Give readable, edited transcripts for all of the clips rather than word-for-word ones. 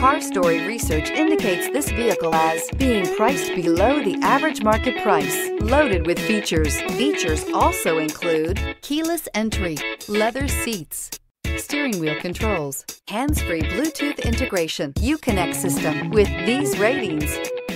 Car Story research indicates this vehicle as being priced below the average market price, loaded with features. Features also include keyless entry, leather seats, steering wheel controls, hands-free Bluetooth integration, Uconnect system. With these ratings,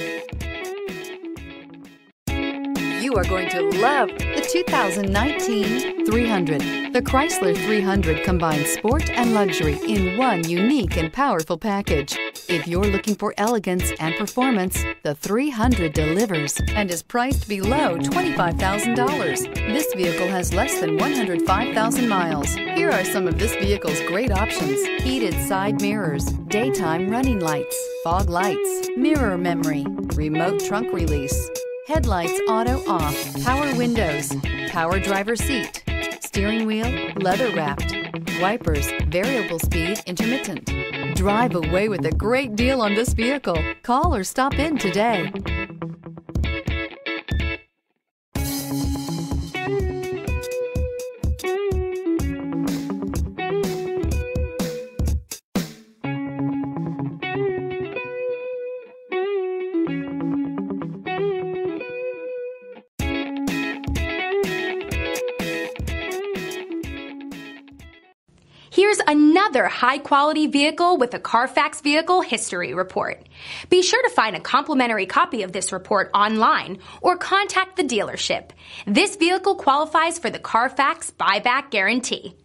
you are going to love the 2019 300. The Chrysler 300 combines sport and luxury in one unique and powerful package. If you're looking for elegance and performance, the 300 delivers and is priced below $25,000. This vehicle has less than 105,000 miles. Here are some of this vehicle's great options: heated side mirrors, daytime running lights, fog lights, mirror memory, remote trunk release, headlights auto off, power windows, power driver seat, steering wheel leather wrapped, wipers variable speed intermittent. Drive away with a great deal on this vehicle. Call or stop in today. Here's another high-quality vehicle with a Carfax Vehicle History Report. Be sure to find a complimentary copy of this report online or contact the dealership. This vehicle qualifies for the Carfax Buyback Guarantee.